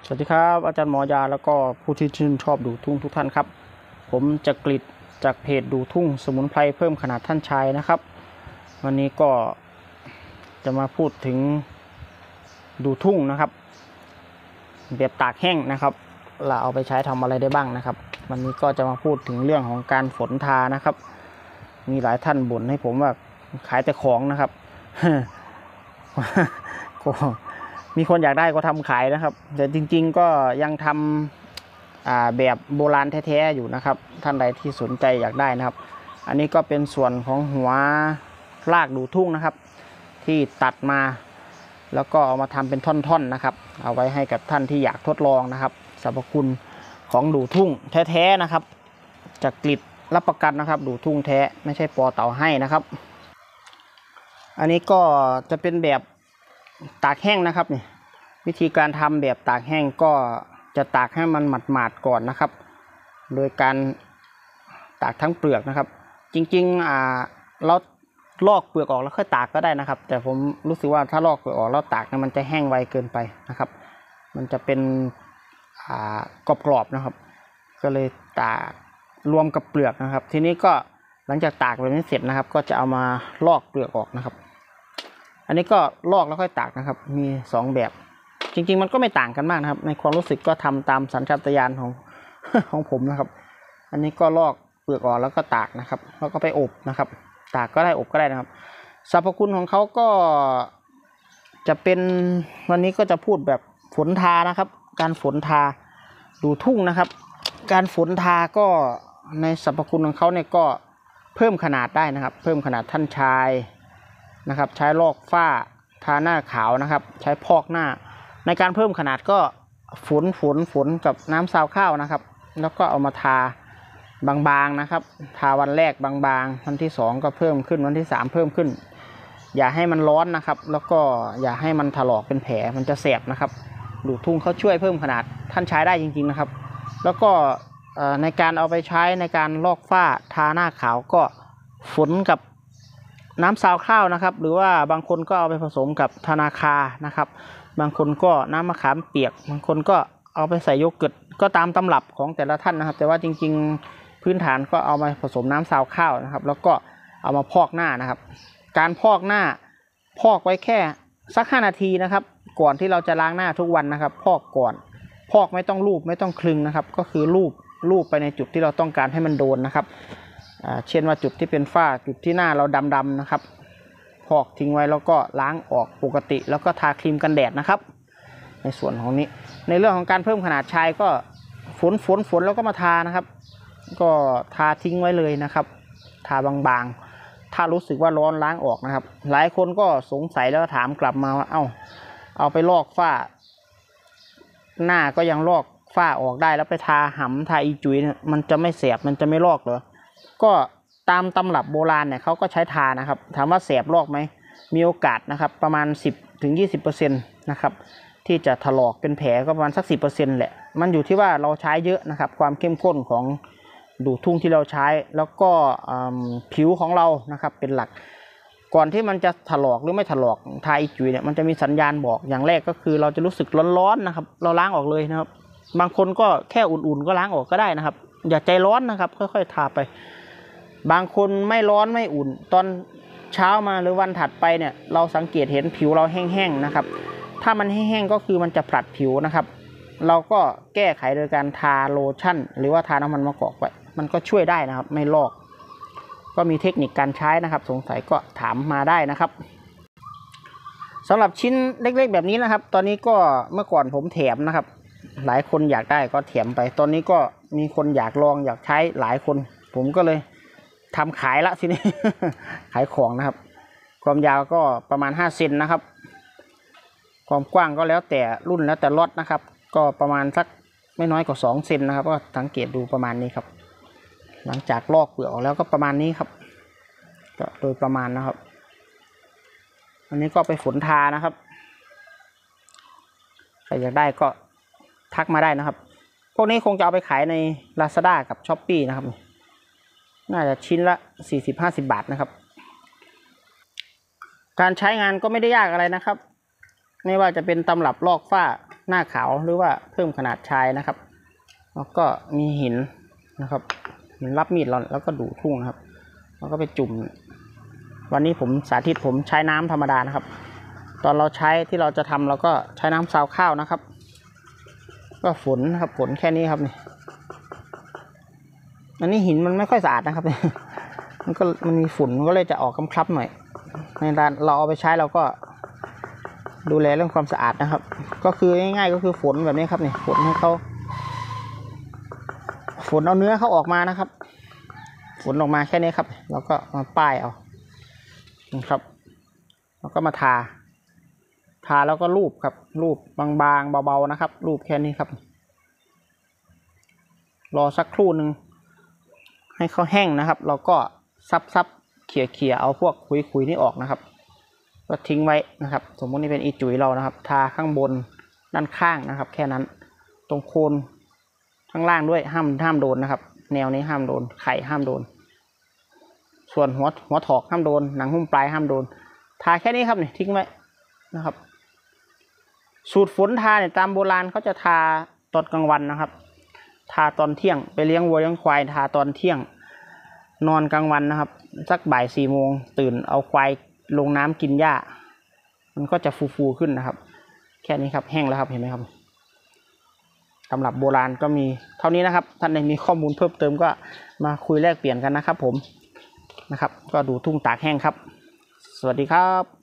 สวัสดีครับอาจารย์หมอยาแล้วก็ผู้ที่ชื่นชอบดูทุ่งทุกท่านครับผมจะกฤษจากเพจดูทุ่งสมุนไพรเพิ่มขนาดท่านชายนะครับวันนี้ก็จะมาพูดถึงดูทุ่งนะครับแบบตากแห้งนะครับเราเอาไปใช้ทำอะไรได้บ้างนะครับวันนี้ก็จะมาพูดถึงเรื่องของการฝนทานะครับมีหลายท่านบ่นให้ผมว่าขายแต่ของนะครับ ก็มีคนอยากได้ก็ทำขายนะครับแต่จริงๆก็ยังทำแบบโบราณแท้ๆอยู่นะครับท่านใดที่สนใจอยากได้นะครับอันนี้ก็เป็นส่วนของหัวรากดูทุ่งนะครับที่ตัดมาแล้วก็เอามาทำเป็นท่อนๆนะครับเอาไว้ให้กับท่านที่อยากทดลองนะครับสรรพคุณของดูทุ่งแท้ๆนะครับจากกฤษรับประกันนะครับดูทุ่งแท้ไม่ใช่ปอเต่าให้นะครับอันนี้ก็จะเป็นแบบตากแห้งนะครับนี่วิธีการทำแบบตากแห้งก็จะตากให้มันหมาดๆก่อนนะครับโดยการตากทั้งเปลือกนะครับจริงๆเราลอกเปลือกออกแล้วค่อยตากก็ได้นะครับแต่ผมรู้สึกว่าถ้าลอกเปลือกออกแล้วตากเนี่ยมันจะแห้งไวเกินไปนะครับมันจะเป็นกรอบๆนะครับก็เลยตากรวมกับเปลือกนะครับทีนี้ก็หลังจากตากแบบนี้เสร็จนะครับก็จะเอามาลอกเปลือกออกนะครับอันนี้ก็ลอกแล้วค่อยตากนะครับมี2แบบจริงๆมันก็ไม่ต่างกันมากนะครับในความรู้สึกก็ทำตามสัญชาตญาณของ ของผมนะครับอันนี้ก็ลอกเปลือกออกแล้วก็ตากนะครับแล้วก็ไปอบนะครับตากก็ได้อบก็ได้นะครับสรรพคุณของเขาก็จะเป็นวันนี้ก็จะพูดแบบฝนทานะครับการฝนทาดูทุ่งนะครับการฝนทาก็ในสรรพคุณของเขาเนี่ยก็เพิ่มขนาดได้นะครับเพิ่มขนาดท่านชายนะครับใช้ลอกฝ้าทาหน้าขาวนะครับใช้พอกหน้าในการเพิ่มขนาดก็ฝนกับน้ำซาวข้าวนะครับแล้วก็เอามาทาบางๆนะครับทาวันแรกบางๆวันที่2ก็เพิ่มขึ้นวันที่3เพิ่มขึ้นอย่าให้มันร้อนนะครับแล้วก็อย่าให้มันถลอกเป็นแผลมันจะแสบนะครับดูทุ่งเขาช่วยเพิ่มขนาดท่านใช้ได้จริงๆนะครับแล้วก็ในการเอาไปใช้ในการลอกฝ้าทาหน้าขาวก็ฝนกับน้ำซาวข้าวนะครับหรือว่าบางคนก็เอาไปผสมกับธนาคานะครับบางคนก็น้ำมะขามเปียกบางคนก็เอาไปใส่โยเกิร์ตก็ตามตำรับของแต่ละท่านนะครับแต่ว่าจริงๆพื้นฐานก็เอามาผสมน้ำซาวข้าวนะครับแล้วก็เอามาพอกหน้านะครับการพอกหน้าพอกไว้แค่สัก5 นาทีนะครับก่อนที่เราจะล้างหน้าทุกวันนะครับพอกก่อนพอกไม่ต้องลูบไม่ต้องคลึงนะครับก็คือลูบไปในจุดที่เราต้องการให้มันโดนนะครับเช่นว่าจุดที่เป็นฝ้าจุดที่หน้าเราดำๆนะครับพอกทิ้งไว้แล้วก็ล้างออกปกติแล้วก็ทาครีมกันแดดนะครับในส่วนของนี้ในเรื่องของการเพิ่มขนาดชายก็ฝนแล้วก็มาทานะครับก็ทาทิ้งไว้เลยนะครับทาบางๆถ้ารู้สึกว่าร้อนล้างออกนะครับหลายคนก็สงสัยแล้วถามกลับมาว่าเอาไปลอกฝ้าหน้าก็ยังลอกฝ้าออกได้แล้วไปทาหำทาอีจุยเนี่ยมันจะไม่แสบมันจะไม่ลอกเหรอก็ตามตำรับโบราณเนี่ยเขาก็ใช้ทานะครับถามว่าแสบลอกไหมมีโอกาสนะครับประมาณ10-20%นะครับที่จะถลอกเป็นแผลก็ประมาณสัก10%แหละมันอยู่ที่ว่าเราใช้เยอะนะครับความเข้มข้นของดูทุ่งที่เราใช้แล้วก็ผิวของเรานะครับเป็นหลักก่อนที่มันจะถลอกหรือไม่ถลอกทาอีจุยเนี่ยมันจะมีสัญญาณบอกอย่างแรกก็คือเราจะรู้สึกร้อนๆนะครับเราล้างออกเลยนะครับบางคนก็แค่อุ่นๆก็ล้างออกก็ได้นะครับอย่าใจร้อนนะครับค่อยๆทาไปบางคนไม่ร้อนไม่อุ่นตอนเช้ามาหรือวันถัดไปเนี่ยเราสังเกตเห็นผิวเราแห้งๆนะครับถ้ามันแห้งๆก็คือมันจะผลัดผิวนะครับเราก็แก้ไขโดยการทาโลชั่นหรือว่าทาน้ำมันมะกอกไว้มันก็ช่วยได้นะครับไม่ลอกก็มีเทคนิคการใช้นะครับสงสัยก็ถามมาได้นะครับสำหรับชิ้นเล็กๆแบบนี้นะครับตอนนี้ก็เมื่อก่อนผมแถมนะครับหลายคนอยากได้ก็แถมไปตอนนี้ก็มีคนอยากลองอยากใช้หลายคนผมก็เลยทำขายละทีนี้ ขายของนะครับความยาวก็ประมาณ5 เซนนะครับความกว้างก็แล้วแต่รุ่นแล้วแต่ล็อตนะครับก็ประมาณสักไม่น้อยกว่า2 เซนนะครับก็สังเกตดูประมาณนี้ครับหลังจากลอกเปลือกออกแล้วก็ประมาณนี้ครับก็โดยประมาณนะครับอันนี้ก็ไปฝนทานะครับใครอยากได้ก็ทักมาได้นะครับพวกนี้คงจะเอาไปขายใน Lazada กับ Shopee นะครับน่าจะชิ้นละ40-50 บาทนะครับการใช้งานก็ไม่ได้ยากอะไรนะครับไม่ว่าจะเป็นตำรับลอกฝ้าหน้าขาวหรือว่าเพิ่มขนาดชายนะครับแล้วก็มีหินนะครับหินรับมีดเราแล้วก็ดูทุ่งนะครับแล้วก็ไปจุ่มวันนี้ผมสาธิตผมใช้น้ำธรรมดานะครับตอนเราใช้ที่เราจะทำเราก็ใช้น้ำซาวข้าวนะครับก็ฝนนะครับฝนแค่นี้ครับนี่อันนี้หินมันไม่ค่อยสะอาดนะครับมันมีฝุ่นก็เลยจะออกคล้ำๆหน่อยในการเราเอาไปใช้เราก็ดูแลเรื่องความสะอาดนะครับก็คือง่ายๆก็คือฝนแบบนี้ครับนี่ฝนให้เขาฝนเอาเนื้อเขาออกมานะครับฝนออกมาแค่นี้ครับเราก็มาป้ายเอานะครับแล้วก็มาทาแล้วก็รูปครับรูปบางๆเบาๆนะครับรูปแค่นี้ครับรอสักครู่หนึ่งให้เขาแห้งนะครับเราก็ซับเขี่ยเอาพวกขุยนี่ออกนะครับก็ทิ้งไว้นะครับสมมตินี่เป็นอีจุ๋ยเรานะครับทาข้างบนด้านข้างนะครับแค่นั้นตรงโคนข้างล่างด้วยห้ามโดนนะครับแนวนี้ห้ามโดนไข่ห้ามโดนส่วนหัวถอกห้ามโดนหนังหุ้มปลายห้ามโดนทาแค่นี้ครับนี่ทิ้งไว้นะครับสูตรฝนทาเนี่ยตามโบราณเขาจะทาตอนกลางวันนะครับทาตอนเที่ยงไปเลี้ยงวัวเลี้ยงควายทาตอนเที่ยงนอนกลางวันนะครับสักบ่าย4 โมงตื่นเอาควายลงน้ำกินหญ้ามันก็จะฟูขึ้นนะครับแค่นี้ครับแห้งแล้วครับเห็นไหมครับตำรับโบราณก็มีเท่านี้นะครับท่านใดมีข้อมูลเพิ่มเติมก็มาคุยแลกเปลี่ยนกันนะครับผมนะครับก็ดูทุ่งตากแห้งครับสวัสดีครับ